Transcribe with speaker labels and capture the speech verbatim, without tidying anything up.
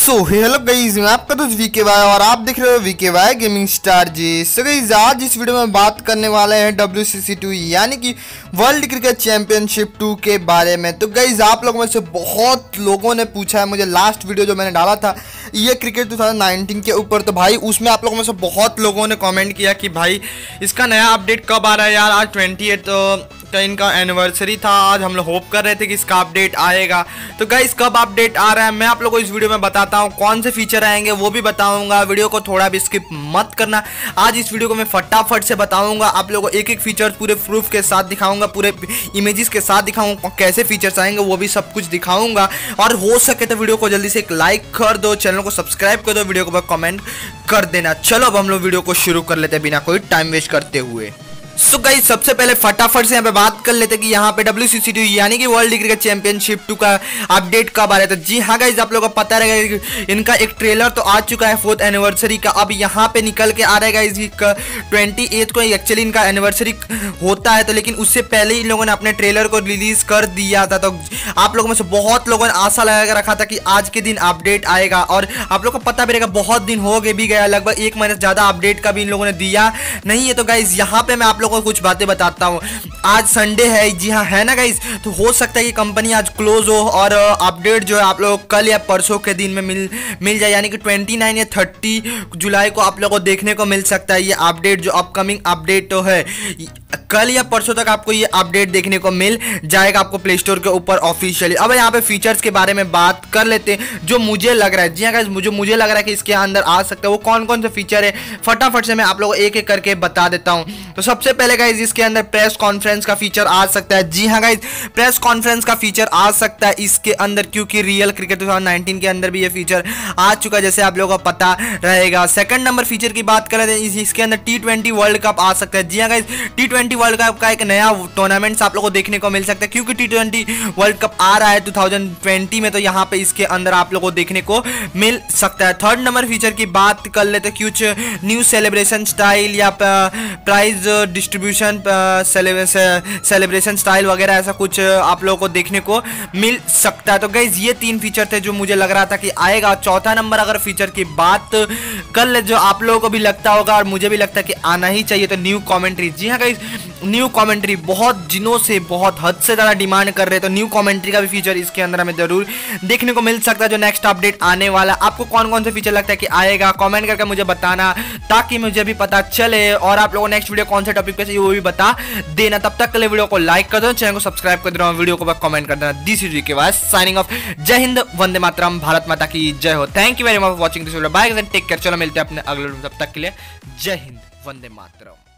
Speaker 1: So hello guys, मैं आपका दोस्त वीके वाई और आप देख रहे हो VK Y gaming star ji. So guys, आज इस वीडियो में बात करने वाले हैं डब्ल्यू सी सी टू यानी कि वर्ल्ड क्रिकेट चैंपियनशिप टू के बारे में। तो गाइस, आप लोगों में से बहुत लोगों ने पूछा है मुझे लास्ट वीडियो जो मैंने डाला था ये क्रिकेट टू थाउजेंड नाइनटीन के ऊपर, तो भाई उसमें आप लोगों में से बहुत लोगों ने कमेंट किया कि भाई इसका नया अपडेट कब आ रहा है यार। आज ट्वेंटी एट तो इनका एनिवर्सरी था, आज हम लोग होप कर रहे थे कि इसका अपडेट आएगा। तो गाइस, कब अपडेट आ रहा है मैं आप लोगों को इस वीडियो में बताता हूँ, कौन से फीचर आएंगे वो भी बताऊंगा। वीडियो को थोड़ा भी स्किप मत करना, आज इस वीडियो को मैं फटाफट से बताऊंगा। आप लोगों को एक एक फीचर पूरे प्रूफ के साथ दिखाऊंगा, पूरे इमेजेस के साथ दिखाऊंगा, कैसे फीचर्स आएंगे वो भी सब कुछ दिखाऊंगा। और हो सके तो वीडियो को जल्दी से एक लाइक कर दो, चैनल को सब्सक्राइब कर दो, वीडियो को कमेंट कर देना। चलो अब हम लोग वीडियो को शुरू कर लेते हैं बिना कोई टाइम वेस्ट करते हुए। सो so गाइस, सबसे पहले फटाफट से यहाँ पे बात कर लेते हैं कि यहाँ पे डब्ल्यू सी सी टू यानी कि वर्ल्ड क्रिकेट चैंपियनशिप टू का अपडेट कब आ रहा है। तो जी हाँ गाइस, आप लोगों को पता रहेगा कि इनका एक ट्रेलर तो आ चुका है फोर्थ एनिवर्सरी का, अब यहाँ पे निकल के आ रहेगा इस ट्वेंटी एथ को एक्चुअली इनका एनिवर्सरी होता है। तो लेकिन उससे पहले इन लोगों ने अपने ट्रेलर को रिलीज कर दिया था। तो आप लोगों में से बहुत लोगों ने आशा लगा रखा था कि आज के दिन अपडेट आएगा, और आप लोग को पता भी रहेगा बहुत दिन हो गए भी गया, लगभग एक महीने से ज़्यादा अपडेट का भी इन लोगों ने दिया नहीं है। तो गाइस, यहाँ पे मैं आप लोगों को कुछ बातें बताता हूँ। आज संडे है, जी हाँ है ना गाइस, तो हो सकता है कि कंपनी आज क्लोज हो और अपडेट जो है आप लोग कल या परसों के दिन में मिल मिल जाए, यानी कि ट्वेंटी नाइन या थर्टी जुलाई को आप लोगों को देखने को मिल सकता है ये अपडेट, जो अपकमिंग अपडेट तो है। कल या परसों तक आपको ये अपडेट देखने को मिल जाएगा आपको प्ले स्टोर के ऊपर ऑफिशियली। अब यहाँ पे फीचर्स के बारे में बात कर लेते हैं जो मुझे लग रहा है। जी हाँ गाइस, मुझे मुझे लग रहा है कि इसके अंदर आ सकता है, वो कौन कौन से फीचर है फटाफट से मैं आप लोगों को एक एक करके बता देता हूँ। तो सबसे पहले गाइस, इसके अंदर प्रेस कॉन्फ्रेंस का फीचर आ सकता है। जी हाँ गाइस, प्रेस कॉन्फ्रेंस का फीचर आ सकता है इसके अंदर, क्योंकि real cricket two thousand nineteen के अंदर भी ये फीचर आ चुका है, जैसे आप लोगों को पता रहेगा। सेकंड नंबर फीचर की बात करें तो इसके अंदर टी ट्वेंटी वर्ल्ड कप आ सकता है। जी हाँ guys, T twenty world cup का एक नया टूर्नामेंट आप लोगों को देखने को मिल सकता है, क्योंकि टी ट्वेंटी वर्ल्ड कप आ रहा है टू थाउजेंड ट्वेंटी में, तो यहाँ पे इसके अंदर आप लोगों को देखने को मिल सकता है। थर्ड नंबर फीचर की बात कर लेते हैं, कुछ न्यू सेलिब्रेशन स्टाइल या प्राइज डिस्ट्रीब्यूशन सेलिब्रेशन स्टाइल वगैरह ऐसा कुछ आप लोगों को देखने को मिल सकता है। तो गाइज, ये तीन फीचर थे जो मुझे लग रहा था कि आएगा। चौथा नंबर अगर फीचर की बात कर ले, जो आप लोगों को भी लगता होगा और मुझे भी लगता है कि आना ही चाहिए, तो न्यू कमेंट्री। जी हाँ गाइज, न्यू कमेंट्री बहुत दिनों से बहुत हद से ज़्यादा डिमांड कर रहे हैं, तो न्यू कमेंट्री का भी फीचर इसके अंदर हमें जरूर देखने को मिल सकता है जो नेक्स्ट अपडेट आने वाला। आपको कौन कौन से फीचर लगता है कि आएगा, कमेंट करके मुझे बताना, ताकि मुझे भी पता चले, और आप लोगों को नेक्स्ट वीडियो कौन से टॉपिक पे चाहिए वो भी बता देना। तब तक के लिए वीडियो को लाइक कर दो, चैनल को सब्सक्राइब कर दो, वीडियो को कमेंट कर देना। This is VK Y signing off. जय हिंद, वंदे मातरम, भारत माता की जय हो। Thank you very much for watching this video, bye and take care. चलो मिलते हैं अपने अगले वीडियो, तब तक के लिए जय हिंद, वंदे मातरम।